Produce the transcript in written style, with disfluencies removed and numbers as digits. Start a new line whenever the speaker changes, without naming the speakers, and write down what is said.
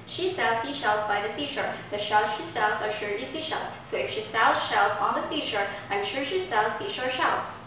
She sells seashells by the seashore. The shells she sells are surely seashells. So if she sells shells on the seashore, I'm sure she sells seashore shells.